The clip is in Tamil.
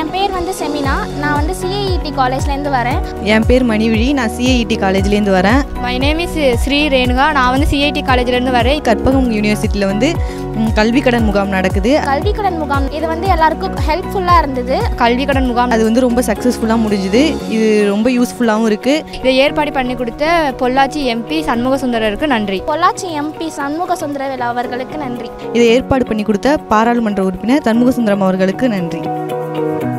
என் பேர் வந்து செமினா. நான் வந்து CIET காலேஜ்லேருந்து வரேன். என் பேர் மணிவிழி. நான் CIET காலேஜ்லேருந்து வரேன். My name is Shri Renuka. நான் வந்து CIT காலேஜ்லேருந்து வரேன். கற்பகம் யூனிவர்சிட்டியில் வந்து கல்வி கடன் முகாம் நடக்குது. கல்வி கடன் முகாம் இது வந்து எல்லாருக்கும் ஹெல்ப்ஃபுல்லாக இருந்தது. கல்வி கடன் முகாம் அது வந்து ரொம்ப சக்ஸஸ்ஃபுல்லாக முடிஞ்சுது. இது ரொம்ப யூஸ்ஃபுல்லாகவும் இருக்குது. இதை ஏற்பாடு பண்ணி கொடுத்த பொள்ளாச்சி MP சண்முகசுந்தரருக்கு நன்றி. பொள்ளாச்சி MP சண்முகசுந்தரம் அவர்களுக்கு நன்றி. இதை ஏற்பாடு பண்ணி கொடுத்த பாராளுமன்ற உறுப்பினர் சண்முகசுந்தரம் அவர்களுக்கு நன்றி.